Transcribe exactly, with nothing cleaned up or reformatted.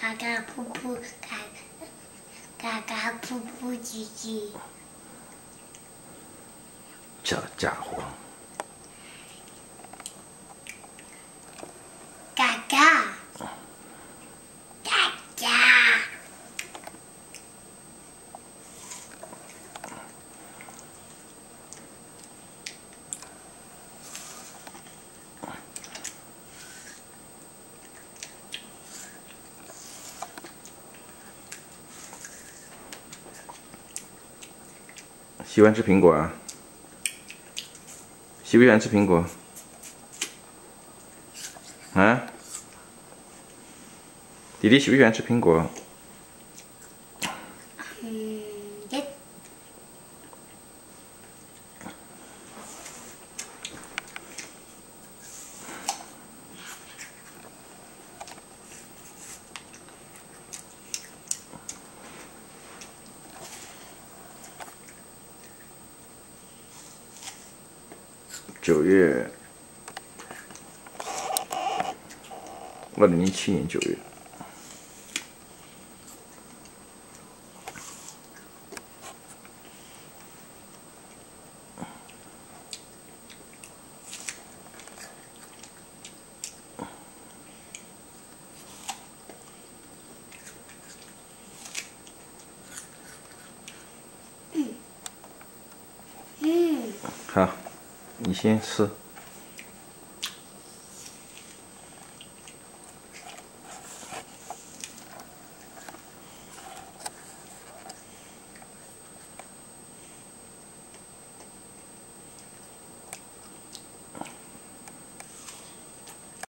嘎嘎噗噗，嘎嘎嘎噗噗唧唧。 这家伙！ 嘎嘎，嘎嘎。 喜欢吃苹果啊？喜不喜欢吃苹果？啊？弟弟喜不喜欢吃苹果？ 嗯，也。 九月，二零零七年九月。 嗯。 好，你先吃。